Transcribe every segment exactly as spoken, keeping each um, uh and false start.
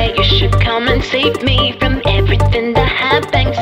say you should come and save me from everything that happens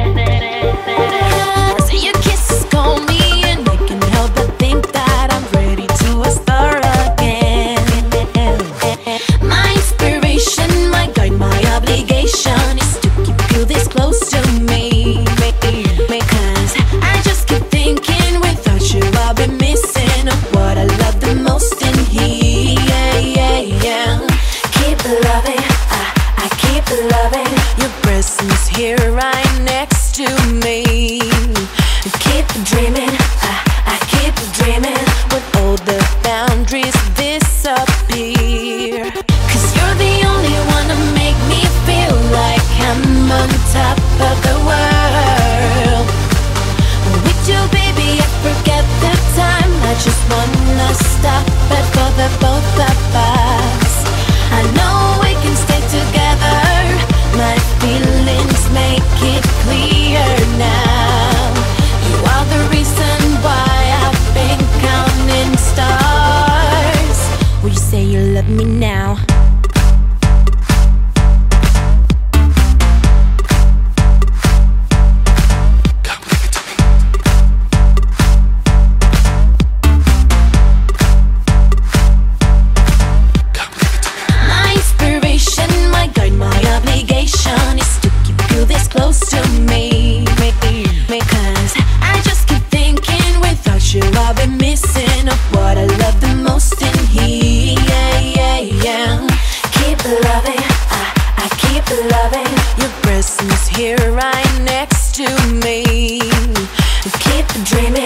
next. So your kisses call me and I can't help but think that I'm ready to start again. My inspiration, my guide, my obligation is to keep you this close to me. Because I just keep thinking without you I'll be missing what I love the most in here. Yeah, yeah, yeah. Keep loving, I, I keep loving your presence here right next to me. Keep dreaming, I, I keep dreaming when all the boundaries disappear. Cause you're the only one to make me feel like I'm on top of the world. With you, baby, I forget the time. I just wanna stop it for the both of us. I know we can stay together. My feelings make it clear now. You are the reason why I've been counting stars. Will you say you love me now? Close to me, because I just keep thinking without you I'll be missing what I love the most in here. Yeah, yeah, yeah. Keep loving, I, I keep loving your presence here right next to me. Keep dreaming.